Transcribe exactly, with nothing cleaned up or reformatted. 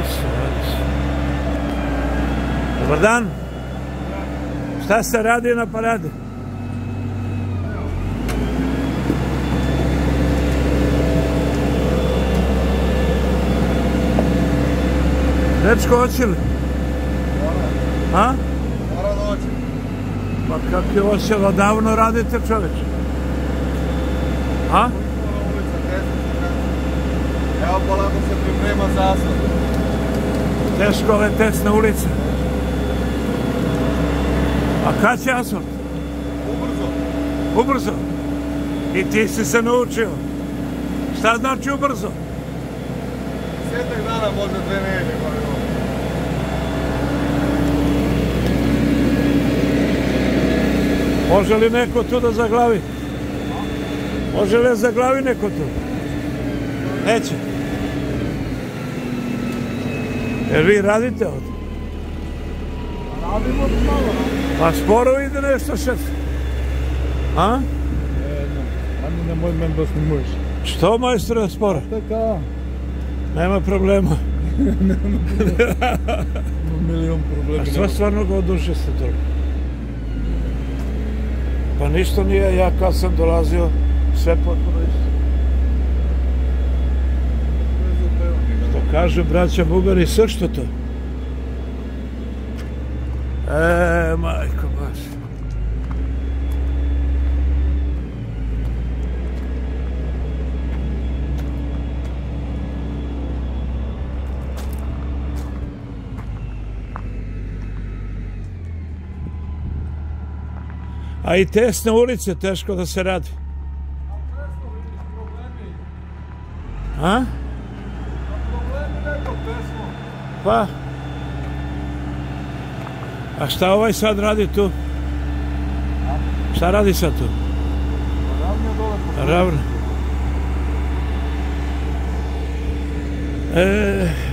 radi se, radi se. Dobar dan. Šta se radi na paradi? Dečko, hoće li? A? Mora da hoće. Pa kak je hoće, odavno radite, čoveče? A? Evo polako se priprema za asfalt. Teško ove tesne ulice. A kad će asfalt? Ubrzo. Ubrzo? I ti si se naučio. Šta znači ubrzo? Desetak dana, možda dve nedelje. Može li neko tu da zaglavi? Može li da zaglavi neko tu? Neće. Jer vi radite ovdje? Radimo malo. Pa sporo ide nešto, šef. A? Ani nemoj men da snimuješ. Što, majstore, sporo? Така. Nema problema. Milion problema. A što stvarno ga oduše ste to? Pa ništa nije, ja kad sam dolazio, sve potpuno isto. Što kažu braća Bugari, sve što to? E, majko baš. A i tesne ulice, teško da se radi. A? Pa? A šta ovaj sad radi tu? Šta radi sad tu? Ravno. E...